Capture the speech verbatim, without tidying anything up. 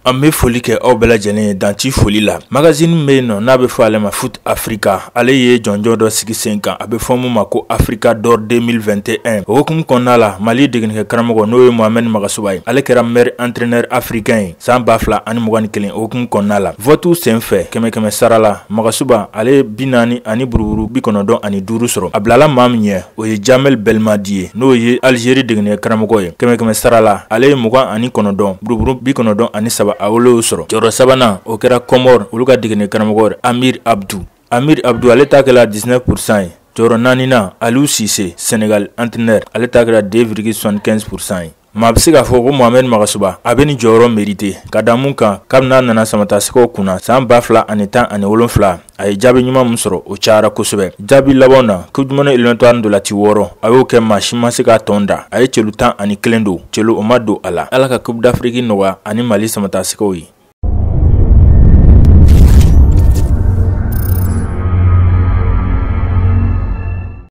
An bɛ foli kɛ aw bɛɛ lajɛlen ye dan ci foli la. Magazine bɛ yen nɔ n'a bɛ fɔ ale ma Foot Africa. Ale ye jɔnjɔn dɔ sigi sen kan. A bɛ fɔ mun ma ko Africa d'or deux mille vingt et un. O hukumu kɔnɔna la Mali degenikɛ karamɔgɔ n'o ye Mohamed Magasuba ye. Ale kɛra meilleur entraîneur africain ye san ba fila ani mugan ni kelen o hukumu kɔnɔna la. Vote sen fɛ kɛmɛ kɛmɛ sara la Magasuba ale bi naani ani buruburu bi kɔnɔntɔn ani duuru sɔrɔ. A bilala maa min ɲɛ o ye Jamel Belmadi ye n'o ye Algérie degenikɛ karamɔgɔ ye. Kɛmɛ kɛmɛ sara la ale ye mugan ani kɔnɔntɔn buruburu bi kɔnɔntɔn ani saba a wolo sɔrɔ. Jɔyɔrɔ sabanan o kɛra Comore olu ka degenikɛ karamɔgɔ Amir Abdou. Amir Abdou ale ta kɛla dix-neuf pour cent ye. Jɔyɔrɔ naaninan Aliou Cissé Sénégal entraîneur ale ta kɛra deux virgule soixante-quinze pour cent ye. Maa bɛ se k'a fɔ ko Mohamed Magasuba a bɛ nin jɔyɔrɔ mérité ka da mun kan kabini nana samatasɛgɛw kunna san ba fila ani tan ani wolonfila a ye jaabi ɲuman min sɔrɔ o cayara kosɛbɛ. Jaabi laban na Coupe du Monde éliminatoire ndolanci wɔɔrɔ a y'o kɛ maa si ma se k'a tɔn da. A ye celu tan ani kelen don celu o ma don a la. Ala ka Coupe d'Afrique nɔgɔya ani Mali samatasɛgɛw ye.